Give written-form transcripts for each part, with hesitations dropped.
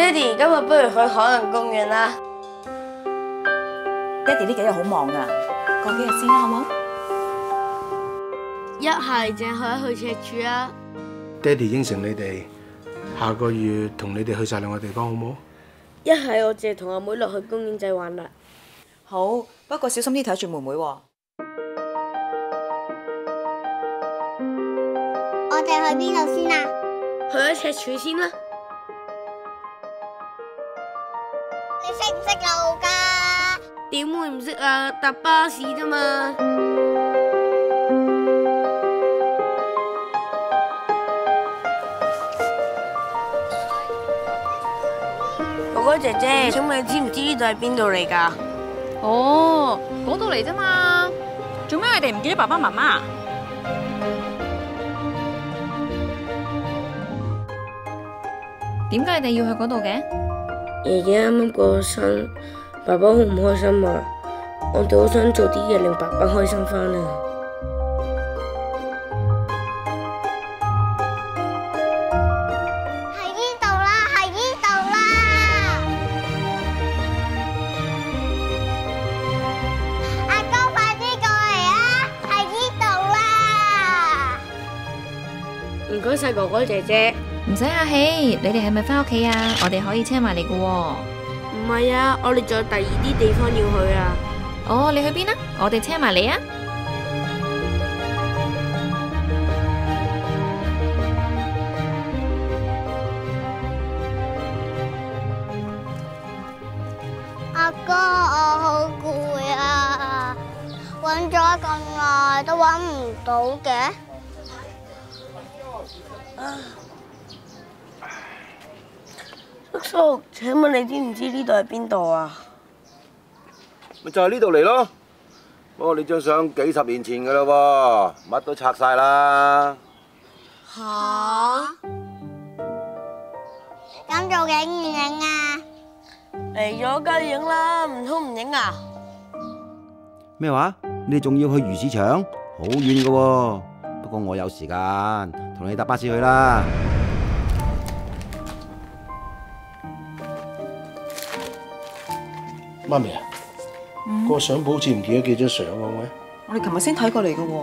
哋，今日不如去海洋公園啦。 爹哋呢幾日好忙啊，過幾日先啦，好冇？ 一係淨係去赤柱啊。 爹哋應承你哋，下個月同你哋去晒兩個地方，好冇？ 一係我淨係同阿妹落去公園仔玩啦。 好，不過小心啲睇住妹妹喎。 我哋去邊度先啊？ 去咗赤柱先啦。 你識唔識路㗎？ 點會唔識啊？搭巴士啫嘛。哥哥姐姐，請問你知唔知呢度係邊度嚟㗎？ 哦，嗰度嚟啫嘛。做咩你哋唔記得爸爸媽媽啊？點解你哋要去嗰度嘅？ 爺爺啱啱過咗身，爸爸好唔開心啊！我哋好想做啲嘢令爸爸開心返啊！ 喺呢度啦，喺呢度啦！阿哥快啲過嚟啊！喺呢度啦！ 唔該晒哥哥姐姐。 唔使客氣，你哋係咪返屋企啊？我哋可以車埋你㗎喎。 唔係啊，我哋仲有第二啲地方要去啊。 哦，你去邊啊？我哋車埋你啊！ 阿哥，我好攰啊！揾咗咁耐都揾唔到嘅。 叔叔，請問你知唔知呢度係邊度啊？ 咪就係呢度嚟咯。不過你張相幾十年前噶啦喎，乜都拆晒啦。 吓？ 咁做影唔影啊？ 嚟咗梗係影啦，唔通唔影啊？ 咩話？你哋仲要去魚市場？好遠噶喎。不過我有時間，同你搭巴士去啦。 媽咪啊，個相簿好似唔見咗幾張相喎，喂。 我哋琴日先睇過嚟嘅喎。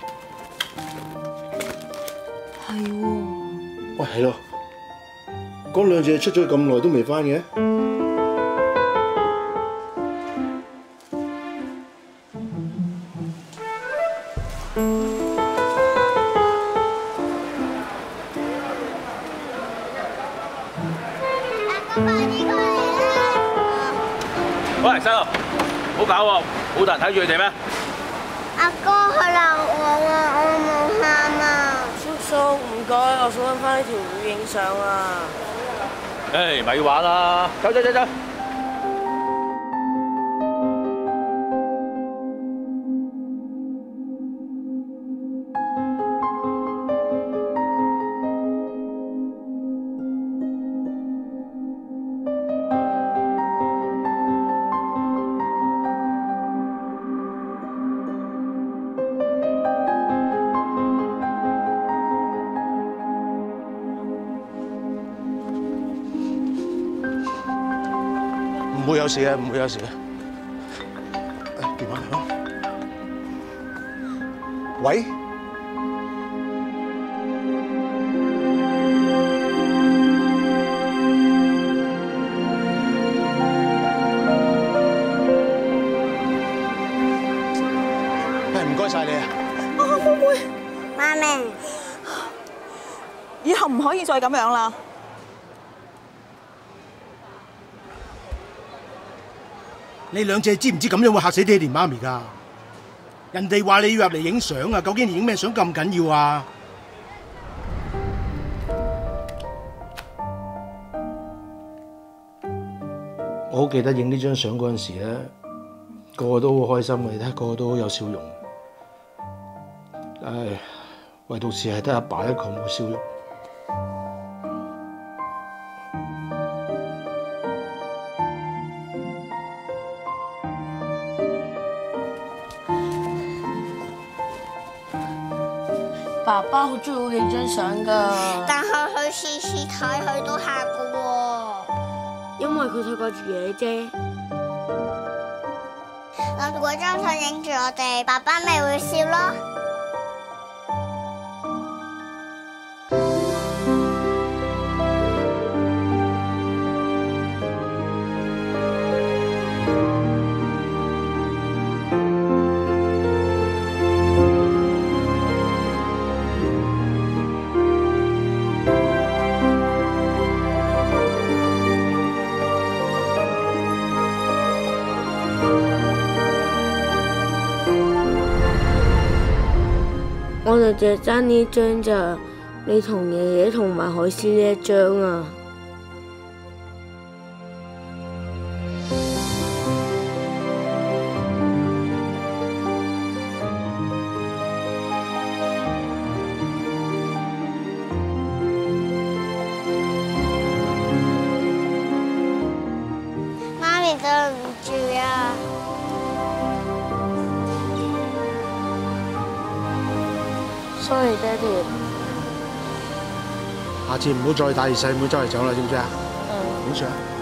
係喎。 喂，係咯，嗰兩隻出咗咁耐都未翻嘅。 阿哥快啲過嚟啦！ 喂，細路，唔好搞喎，好多人睇住你哋咩？ 阿哥佢鬧我啊，我冇喊啊！ 叔叔唔該，我想揾翻呢條魚影相啊！ 誒，咪玩啦，走走走走。 唔會有事嘅，唔會有事嘅。電話響。喂？唔該晒你啊！ 妹妹， 媽咪， 以後唔可以再咁樣啦。 你兩隻知唔知咁樣會嚇死爹哋媽咪㗎？人哋話你要入嚟影相啊，究竟你影咩相咁緊要啊？我好記得影呢張相嗰陣時咧，個個都好開心嘅，你睇個個都好有笑容。唉，唯獨是係得阿爸一個冇笑容。 爸爸好中意影張相㗎， 但係佢次次睇佢都喊㗎喎。 因為佢太掛住嘢啫。 攞嗰張相影住我哋，爸爸咪會笑咯。 我哋淨係爭呢張咋，你同爺爺同埋海獅呢一張啊。 媽咪對唔住啊！ Sorry， 爹哋。 下次唔好再帶住細妹周圍走啦，知唔知啊？ 嗯。 影相。